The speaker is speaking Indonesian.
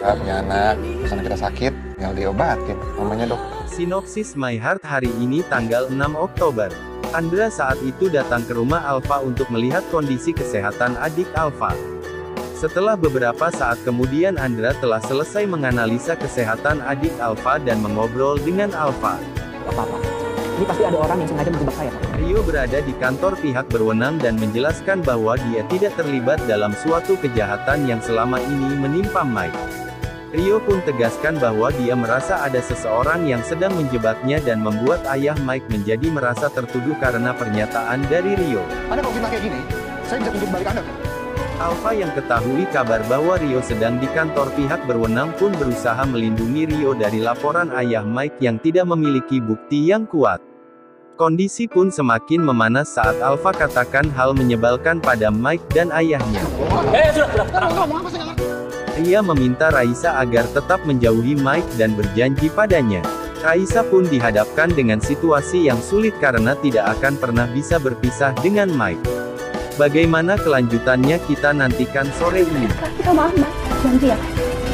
kita punya anak, terus anak kita sakit, tinggal diobatin, namanya dok. Sinopsis My Heart hari ini tanggal 6 Oktober. Andra saat itu datang ke rumah Alfa untuk melihat kondisi kesehatan adik Alfa. Setelah beberapa saat kemudian Andra telah selesai menganalisa kesehatan adik Alfa dan mengobrol dengan Alfa. Apa-apa. Ini pasti ada orang yang sengaja menjebak saya, Pak. Rio berada di kantor pihak berwenang dan menjelaskan bahwa dia tidak terlibat dalam suatu kejahatan yang selama ini menimpa Mike. Rio pun tegaskan bahwa dia merasa ada seseorang yang sedang menjebaknya dan membuat ayah Mike menjadi merasa tertuduh karena pernyataan dari Rio. Anda kalau fitnah kayak gini, saya bisa tunjuk balik Anda. Alfa yang ketahui kabar bahwa Rio sedang di kantor pihak berwenang pun berusaha melindungi Rio dari laporan ayah Mike yang tidak memiliki bukti yang kuat. Kondisi pun semakin memanas saat Alfa katakan hal menyebalkan pada Mike dan ayahnya. Ia meminta Raisa agar tetap menjauhi Mike dan berjanji padanya. Raisa pun dihadapkan dengan situasi yang sulit karena tidak akan pernah bisa berpisah dengan Mike. Bagaimana kelanjutannya kita nantikan sore ini. Kita maaf, Mas. Janji ya.